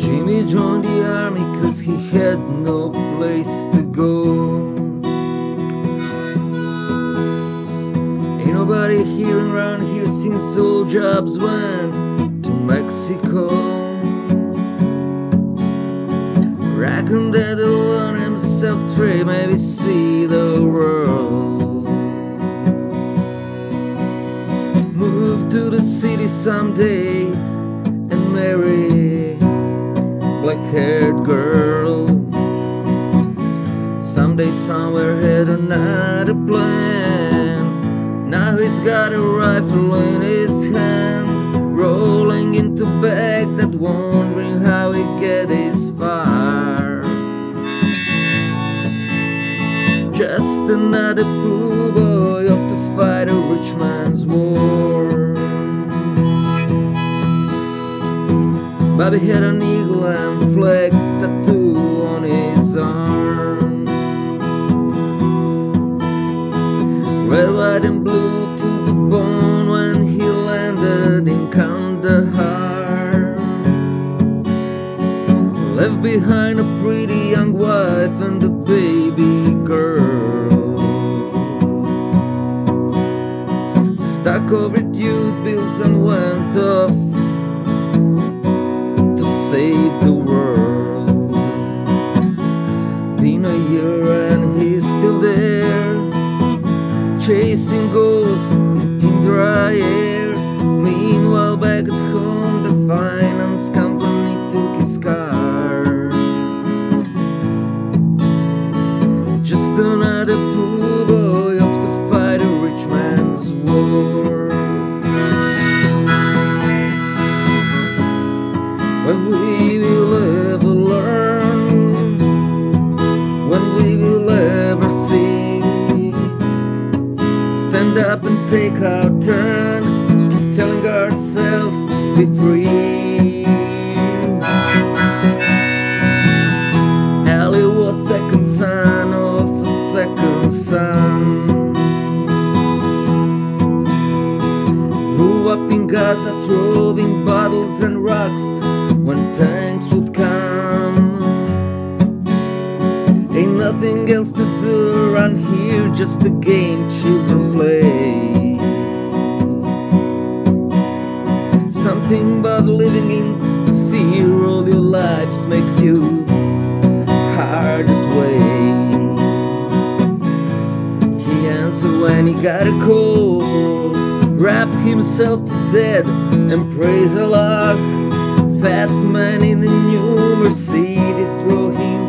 Jimmy joined the army cause he had no place to go. Ain't nobody here around here since old Jobs went to Mexico. Reckon that he'll learn himself trade, maybe see the world. Move to the city someday and marry black-haired girl. Someday somewhere had another plan. Now he's got a rifle in his hand, rolling into Baghdad, wondering how he get this far. Just another poor boy off to fight a rich man's war. Bobby had an eagle and flag tattoo on his arms. Red, white and blue to the bone when he landed in Kandahar. Left behind a pretty young wife and a baby girl. Stuck over youth bills and went off save the world. Been a year and he's still there, chasing ghosts in dry air. Meanwhile back at home the finance company took his car. Just another poor boy off to fight a rich man's war. When we will ever learn, when we will ever see, stand up and take our turn, keep telling ourselves be free. Earle was second son of a second son. Grew up in Gaza, throwing bottles and rocks when tanks would come. Ain't nothing else to do around here, just a game children play. Something about living in fear all your lives makes you hard to way. He answered when he got a call, wrapped himself to death and praised Allah. Fat man in the new Mercedes drove him